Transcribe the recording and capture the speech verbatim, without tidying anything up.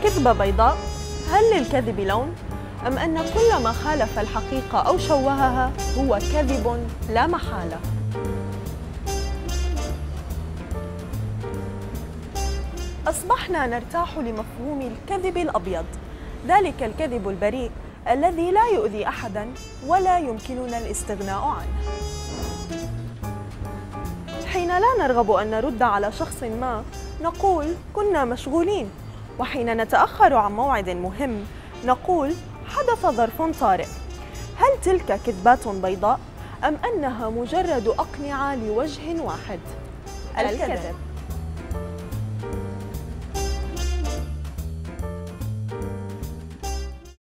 كذبة بيضاء؟ هل للكذب لون؟ أم أن كل ما خالف الحقيقة أو شوهها هو كذب لا محالة؟ أصبحنا نرتاح لمفهوم الكذب الأبيض، ذلك الكذب البريء الذي لا يؤذي أحداً ولا يمكننا الاستغناء عنه. حين لا نرغب أن نرد على شخص ما نقول كنا مشغولين، وحين نتأخر عن موعد مهم نقول حدث ظرف طارئ. هل تلك كذبات بيضاء أم أنها مجرد أقنعة لوجه واحد؟ الكذب.